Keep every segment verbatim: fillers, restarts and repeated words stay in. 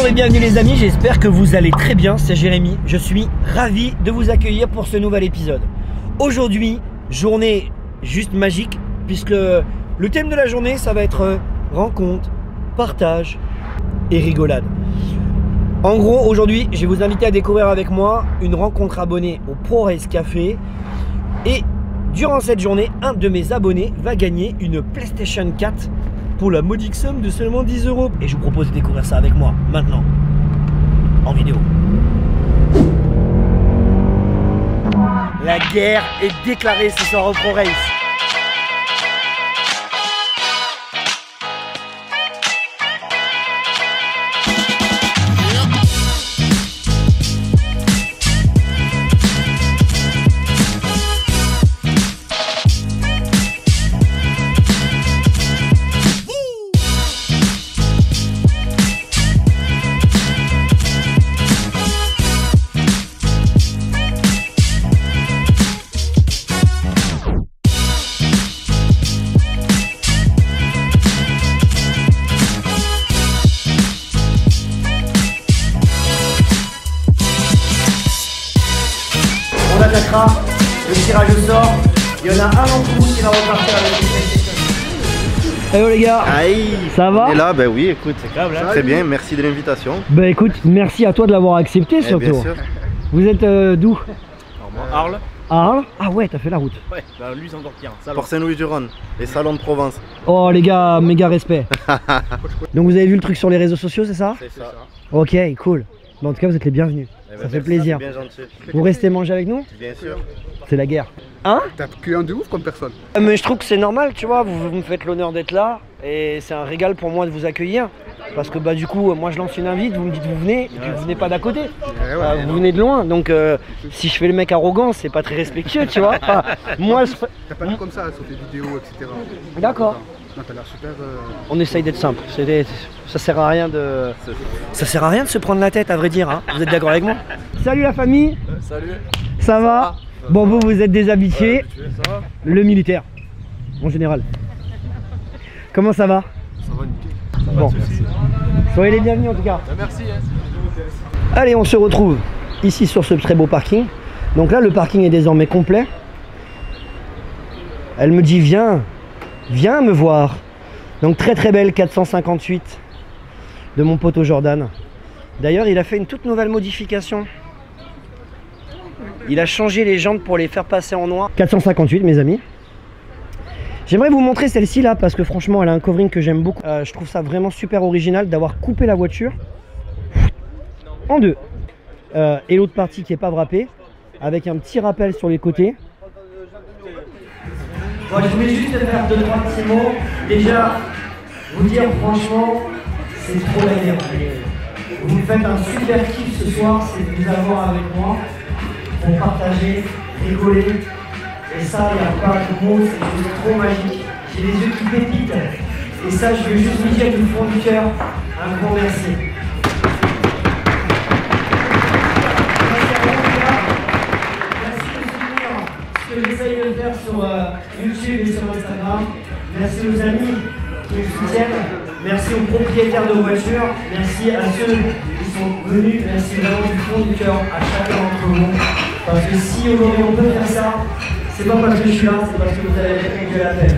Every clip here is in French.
Bonjour et bienvenue les amis, j'espère que vous allez très bien, c'est Jérémy. Je suis ravi de vous accueillir pour ce nouvel épisode. Aujourd'hui, journée juste magique, puisque le thème de la journée, ça va être rencontre, partage et rigolade. En gros, aujourd'hui, je vais vous inviter à découvrir avec moi une rencontre abonnée au ProRace Café. Et durant cette journée, un de mes abonnés va gagner une PlayStation quatre pour la modique somme de seulement dix euros. Et je vous propose de découvrir ça avec moi, maintenant, en vidéo. La guerre est déclarée ce soir au ProRace. On attaquera, le tirage au sort, il y en a un d'entre vous qui va repartir avec une PlayStation. Hello les gars. Aïe. Ça va? Et là, ben oui, écoute, grave, très bien, merci de l'invitation. Bah écoute, merci à toi de l'avoir accepté surtout. Eh bien sûr. Vous êtes euh, d'où? Arles. Arles? Ah ouais, t'as fait la route. Ouais, bah lui c'est encore pire. Pour Saint-Louis-du-Rhône, les salons de Provence. Oh les gars, méga respect. Donc vous avez vu le truc sur les réseaux sociaux, c'est ça? C'est ça. Ok, cool. Bon, en tout cas, vous êtes les bienvenus. Eh ben, ça fait merci, plaisir. Bien gentil. Vous restez manger avec nous? Bien sûr. C'est la guerre. Hein? T'as que un de ouf comme personne. Mais je trouve que c'est normal, tu vois, vous, vous me faites l'honneur d'être là et c'est un régal pour moi de vous accueillir. Parce que bah du coup, moi je lance une invite, vous me dites vous venez, et puis vous venez pas d'à côté. Ouais, ouais, Euh, vous venez de loin, donc euh, si je fais le mec arrogant, c'est pas très respectueux, tu vois. Enfin, moi je... T'as pas l'air comme ça sur tes vidéos, et cetera. D'accord. Non, t'as l'air super. Euh... On essaye d'être simple. C'est des- Ça sert à rien de. Ça sert à rien de se prendre la tête, à vrai dire. Hein. Vous êtes d'accord avec moi? Salut la famille. Salut. Ça va? Bon, vous, vous êtes des habitués. Ça va? Le militaire, en général. Comment ça va? Ça va nickel. Bon. Soyez les bienvenus en tout cas. Bah, merci. Hein. Allez, on se retrouve ici sur ce très beau parking. Donc là, le parking est désormais complet. Elle me dit viens, viens me voir. Donc très très belle quatre cent cinquante-huit de mon pote Jordan. D'ailleurs, il a fait une toute nouvelle modification. Il a changé les jantes pour les faire passer en noir. quatre cent cinquante-huit, mes amis. J'aimerais vous montrer celle-ci là parce que franchement elle a un covering que j'aime beaucoup. Euh, je trouve ça vraiment super original d'avoir coupé la voiture en deux. Euh, et l'autre partie qui est pas wrappée avec un petit rappel sur les côtés. Bon, je voulais juste faire deux trois petits mots. Déjà, vous dire franchement, c'est trop la merde. Vous me faites un super kiff ce soir, c'est de vous avoir avec moi pour partager, rigoler. Et ça, il n'y a pas de mots, c'est juste trop magique. J'ai les yeux qui pépitent. Et ça, je veux juste vous dire du fond du cœur, un grand merci. Merci de soutenir ce que j'essaye de faire sur euh, YouTube et sur Instagram. Merci aux amis qui me soutiennent. Merci aux propriétaires de voitures. Merci à ceux qui sont venus. Merci vraiment du fond du cœur à chacun d'entre vous. Parce que si aujourd'hui on peut faire ça, c'est pas parce que je suis là, c'est parce que vous avez fait de la peine.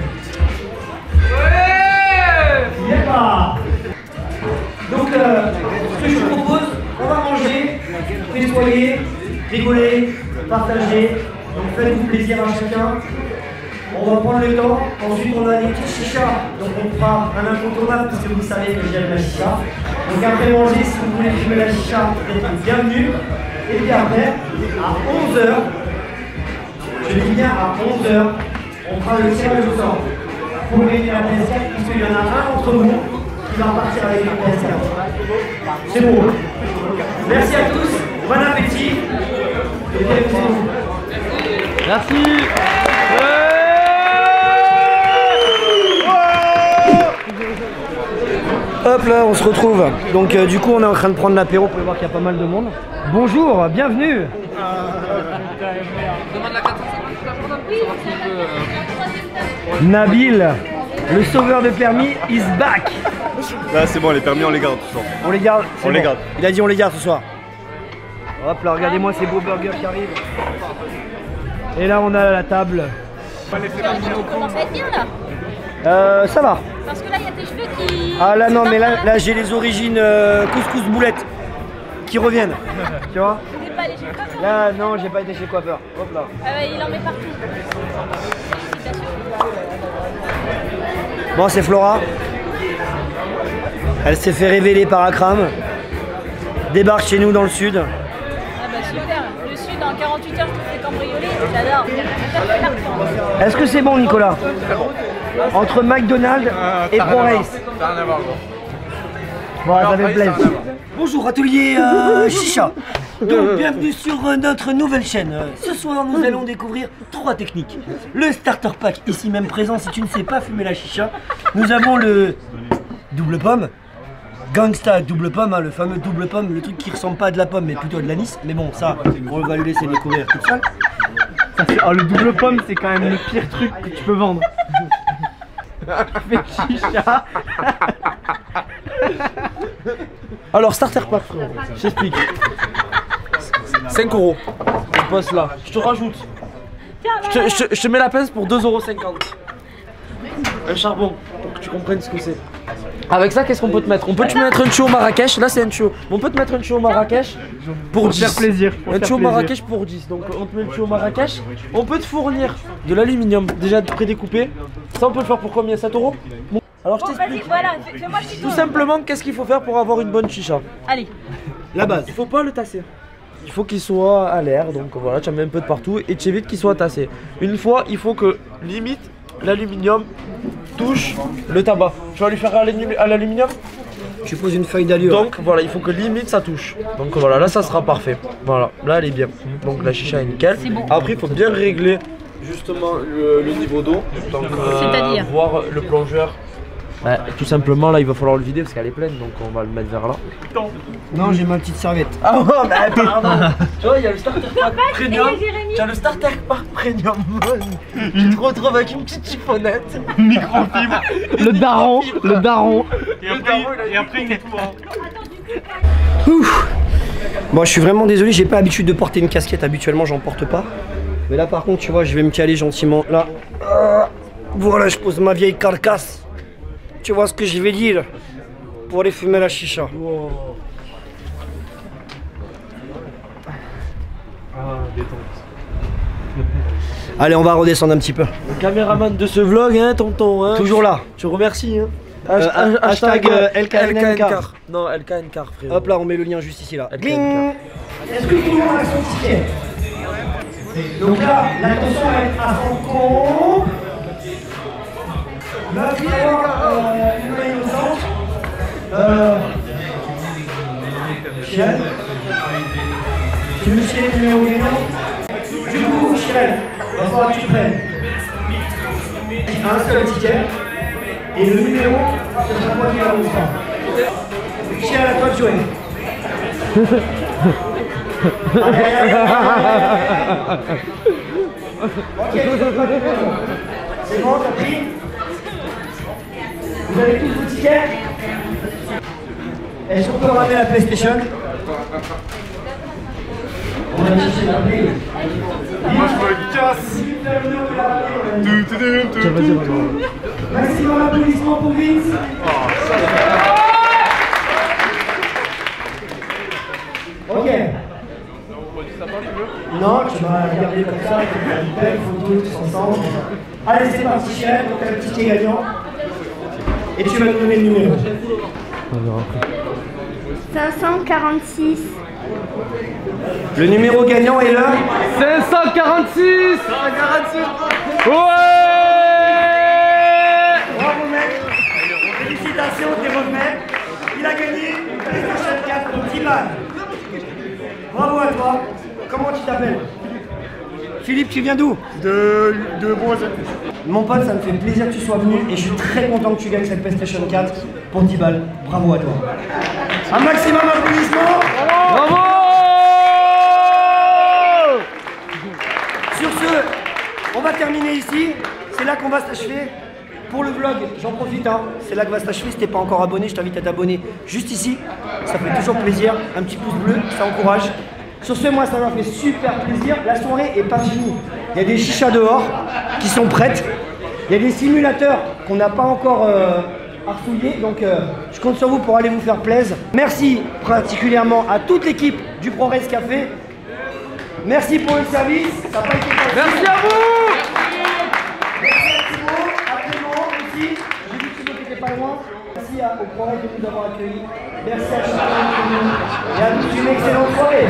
Ouais. Yeah pas. Donc, euh, ce que je vous propose, on va manger, nettoyer, rigoler, partager. Donc faites-vous plaisir à chacun. On va prendre le temps. Ensuite, on a des petits chichas. Donc on fera un incontournable parce que vous savez que j'aime la chicha. Donc après manger, si vous voulez fumer la chicha, vous êtes bienvenue. Et puis après, à onze heures, je dis bien à onze heures, on fera le tirage au sort pour gagner la P S quatre, puisqu'il y en a un d'entre vous qui va repartir avec la P S quatre. C'est bon. Merci à tous, bon appétit et bienvenue. Merci. Hop là, on se retrouve. Donc euh, du coup, on est en train de prendre l'apéro. Vous pouvez voir qu'il y a pas mal de monde. Bonjour, bienvenue. Nabil, le sauveur de permis, is back. Là c'est bon, les permis on les garde tout ça. On les garde. On les bon. garde. Il a dit on les garde ce soir. Hop là, regardez-moi ces beaux burgers qui arrivent. Et là on a la table. Tu commences à être bien là. Euh, ça va. Parce que là il y a tes cheveux qui... Ah là non mais là, là j'ai les origines euh, couscous boulettes qui reviennent. Tu vois? T'es pas allé chez le coiffeur? Là non j'ai pas été chez le coiffeur. Hop là. Ah bah, il en met partout. Félicitations. Bon c'est Flora. Elle s'est fait révéler par Akram. Débarque chez nous dans le sud. Ah bah super. Le sud en quarante-huit heures je te fais cambrioler. J'adore. Est-ce que c'est bon Nicolas? Entre McDonald's et Pro Race. Bon, ça fait plaisir. Bonjour atelier euh, Chicha. Donc bienvenue sur euh, notre nouvelle chaîne. Euh, Ce soir nous allons découvrir trois techniques. Le starter pack ici même présent si tu ne sais pas fumer la chicha. Nous avons le double pomme. Gangsta double pomme, hein, le fameux double pomme, le truc qui ressemble pas à de la pomme mais plutôt à de l'anis. Mais bon ça on va lui laisser découvrir tout seul. Oh, le double pomme c'est quand même le pire truc que tu peux vendre. Fait chicha. Alors starter pack frérot, je t'explique. cinq euros. Je passe là. Je te rajoute. Je te, je te- je te mets la pince pour deux euros cinquante. Un charbon, pour que tu comprennes ce que c'est. Avec ça, qu'est-ce qu'on peut te mettre? On peut te mettre un tuyau Marrakech, là c'est un tuyau. On peut te mettre un tuyau Marrakech pour dix. faire plaisir, pour Un faire tuyau plaisir. Marrakech pour dix. Donc on te met le tuyau Marrakech. On peut te fournir de l'aluminium déjà prédécoupé. Ça on peut le faire pour combien? sept euros? Bon, alors je Bon vas-y t'explique. voilà, fais- fais-moi le tuto. Tout simplement, qu'est-ce qu'il faut faire pour avoir une bonne chicha? Allez. La base. Il faut pas le tasser. Il faut qu'il soit à l'air, donc voilà, tu en mets un peu de partout et tu évites qu'il soit tassé. Une fois, il faut que limite l'aluminium touche le tabac. Tu vas lui faire à l'alumi- à l'aluminium? Tu poses une feuille d'allure. Donc voilà, il faut que limite ça touche. Donc voilà, là ça sera parfait. Voilà, là elle est bien. Donc la chicha est nickel. C'est bon. Après, il faut bien régler justement le, le niveau d'eau. Donc euh, C'est-à-dire voir le plongeur. Ouais, tout simplement là il va falloir le vider parce qu'elle est pleine, donc on va le mettre vers là. Non, j'ai ma petite serviette. Ah ouais, mais pardon. Tu vois, il y a le starter pack premium. et Jérémy. Tu as le starter pack premium. Tu te retrouves avec une petite chiffonnette. Microfibre. Le daron, le daron. Et après, et après il nettoie. Ouf. Bon, je suis vraiment désolé, j'ai pas l'habitude de porter une casquette. Habituellement, j'en porte pas. Mais là, par contre, tu vois, je vais me caler gentiment. Là, Ah, voilà, je pose ma vieille carcasse. Tu vois ce que je vais dire pour aller fumer la chicha. Allez, on va redescendre un petit peu. Le caméraman de ce vlog, hein, tonton. Hein. Toujours là. Je remercie. Hein. Euh, Hashtag- hashtag, euh, L K N N K. Non, L K N K, frérot. Hop là, on met le lien juste ici là. L K N K. Gling. Est-ce que tout le monde a son ticket? Donc là, l'attention va être à son compte. Là, tu vas voir euh, une main innocente. Euh. Michel. Tu veux chier le numéro gagnant? Du coup, Michel, il va falloir que tu prennes un seul ticket. Et le numéro, c'est sera moi qui va vous prendre. Michel, à toi de jouer. Allez, allez, allez. Ok, c'est bon, t'as pris? Vous avez tous vos tickets? Est-ce qu'on peut ramener la PlayStation? On va chercher la Play. Moi je me casse. Maximum applaudissements pour Vince. Ok. Non, tu vas regarder comme ça, tu vas faire une belle photo tous ensemble. Allez, c'est parti, chef, donc t'as le ticket gagnant. Et tu vas nous donner le numéro. cinq cent quarante-six. Le numéro gagnant est là. cinq cent quarante-six. Bravo mec. Félicitations, t'es revenu. Il a gagné une PlayStation quatre pour dix balles. Bravo à toi. Comment tu t'appelles? Philippe, tu viens d'où? De, de Boise. Mon pote, ça me fait plaisir que tu sois venu et je suis très content que tu gagnes cette PlayStation quatre pour dix balles. Bravo à toi. Un maximum d'applaudissements. Bravo. Sur ce, on va terminer ici. C'est là qu'on va s'achever. pour le vlog, j'en profite, hein, c'est là que va s'achever. Si t'es pas encore abonné, je t'invite à t'abonner juste ici. Ça fait toujours plaisir. Un petit pouce bleu, ça encourage. Sur ce, moi, ça m'a fait super plaisir. La soirée est pas finie. Il y a des chichas dehors qui sont prêtes. Il y a des simulateurs qu'on n'a pas encore euh, harfouillés. Donc, euh, je compte sur vous pour aller vous faire plaisir. Merci particulièrement à toute l'équipe du ProRes Café. Merci pour le service. Ça n'a pas été facile. Merci à vous. Merci à Thibaut, à Clément aussi. J'ai vu que Thibaut n'était pas loin. Merci à, au ProRes de nous avoir accueillis. Merci à chacun de nous. Et à tous une excellente soirée.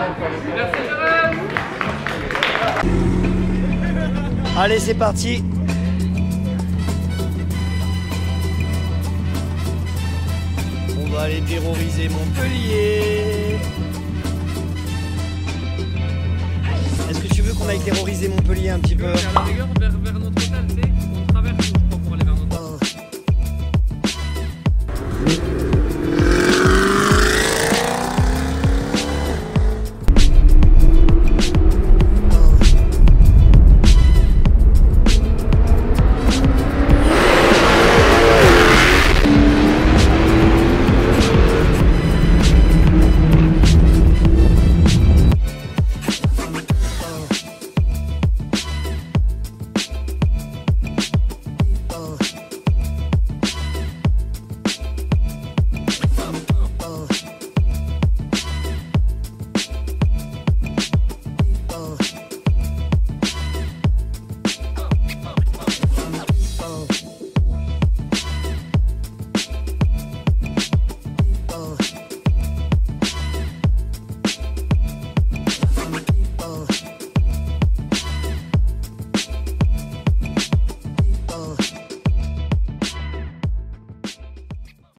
Allez, c'est parti. On va aller terroriser Montpellier. Est-ce que tu veux qu'on aille terroriser Montpellier un petit peu? À la rigueur, vers, vers notre